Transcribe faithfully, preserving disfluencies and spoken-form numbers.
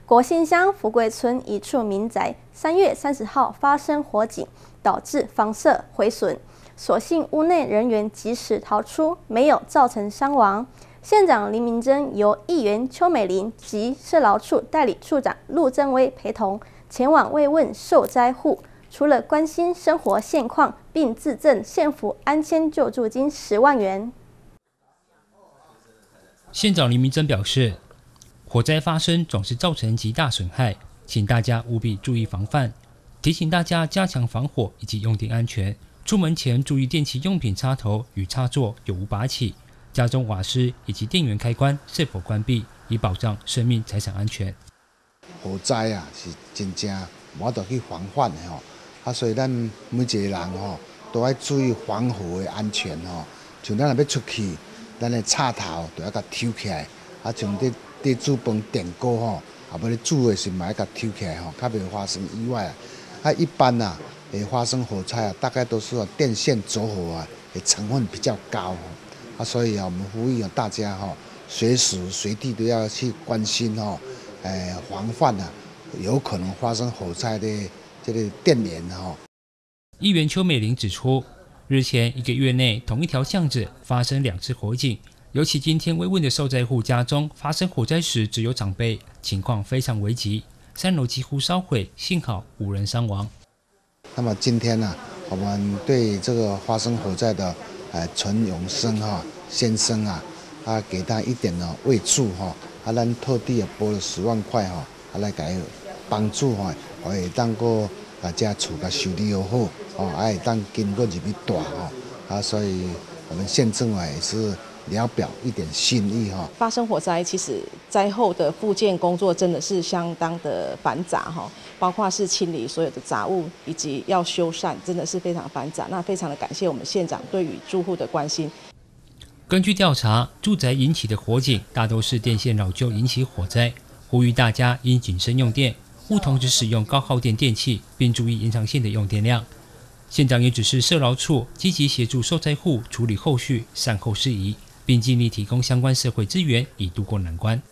国姓乡福贵村一处民宅，三月三十号发生火警，导致房舍毁损。所幸屋内人员及时逃出，没有造成伤亡。县长林明珍由议员邱美玲及社劳处代理处长陆正威陪同前往慰问受灾户，除了关心生活现况，并自赠县府安迁救助金十万元。 县长林明珍表示，火灾发生总是造成极大损害，请大家务必注意防范，提醒大家加强防火以及用电安全。出门前注意电器用品插头与插座有无拔起，家中瓦斯以及电源开关是否关闭，以保障生命财产安全。 火灾啊是真正无法度去防范的吼，啊，所以咱每一个人吼都要注意防火的安全吼。像咱若要出去，咱的插头都要甲抽起来，啊，像伫伫煮饭电锅吼，啊，要咧煮的时嘛要甲抽起来吼，较袂发生意外啊。啊，一般啊会发生火灾啊，大概都是电线走火啊的成分比较高，啊，所以啊，我们呼吁大家吼，随时随地都要去关心吼，诶，防范啊，有可能发生火灾的这个电源吼。 议员邱美玲指出，日前一个月内，同一条巷子发生两次火警，尤其今天慰问的受灾户家中发生火灾时，只有长辈，情况非常危急，三楼几乎烧毁，幸好无人伤亡。 那么今天呢、啊，我们对这个发生火灾的呃陈永生哈先生啊，啊给他一点的慰助哈，啊咱特地也拨了十万块哈，啊来给帮助哈，可以当个啊家厝甲修理又好，哦，啊会当经过入去住哈，啊所以我们县政府也是聊表一点心意哈。 发生火灾，其实灾后的复健工作真的是相当的繁杂哈，包括是清理所有的杂物，以及要修缮，真的是非常繁杂。那非常的感谢我们县长对于住户的关心。 根据调查，住宅引起的火警大都是电线老旧引起火灾，呼吁大家应谨慎用电，勿同时使用高耗电电器，并注意延长线的用电量。县长也指示社劳处积极协助受灾户处理后续善后事宜，并尽力提供相关社会资源，以渡过难关。